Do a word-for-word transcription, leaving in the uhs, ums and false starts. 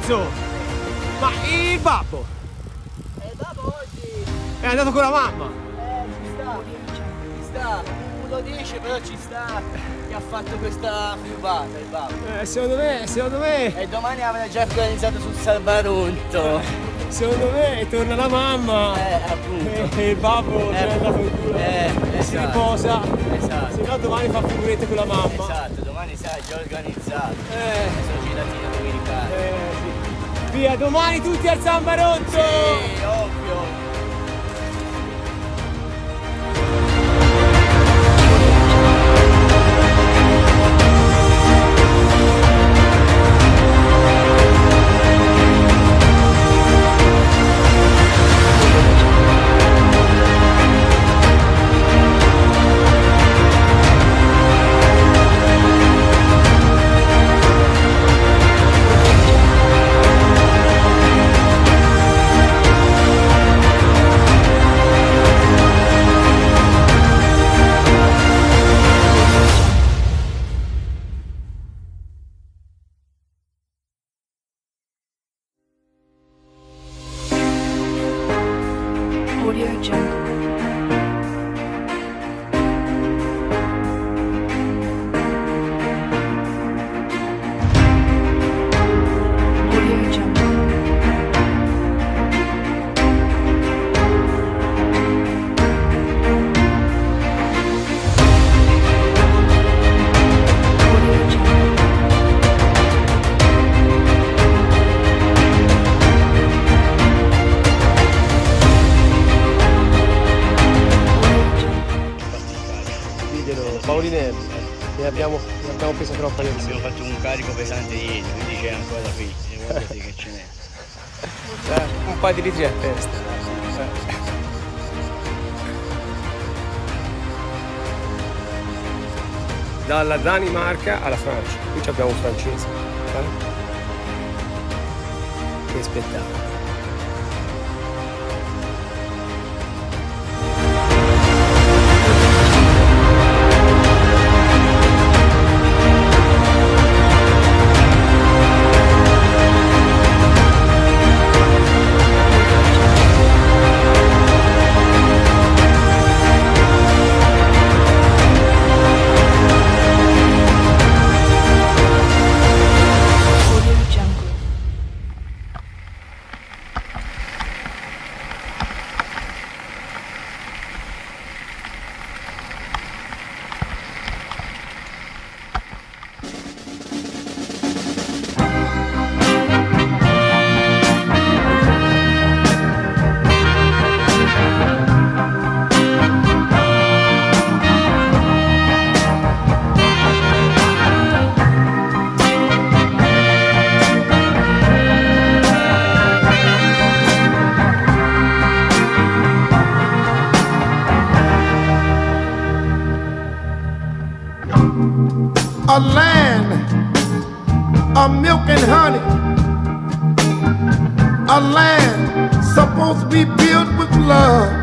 Lorenzo, ma il babbo? E il babbo oggi... È andato con la mamma? Eh, ci sta, ci sta. Non lo dice, però ci sta. Che ha fatto questa fubata il babbo. Eh, secondo me, secondo me... E domani avrà già organizzato sul Salvarunto. Secondo me torna la mamma. Eh, appunto. E il babbo Eh, se n'è andato in culo. Eh, si esatto. riposa. Esatto. Se no domani fa figurette con la mamma. Esatto, domani sai, già organizzato. Eh. Sono giratino domenicale. Eh, sì. Via, domani tutti al Zambarotto! Sì, ovvio. Audio Jungle. Audio Jungle. Audio Jungle. Paulinelli, ne abbiamo, ne abbiamo preso troppa lezione. Abbiamo fatto un carico pesante ieri, quindi c'è ancora da qui, guardate che ce n'è. Eh, un paio di litri a testa. Eh. Dalla Danimarca alla Francia, qui abbiamo un francese. Eh? Che spettacolo. A land of milk and honey, a land supposed to be built with love.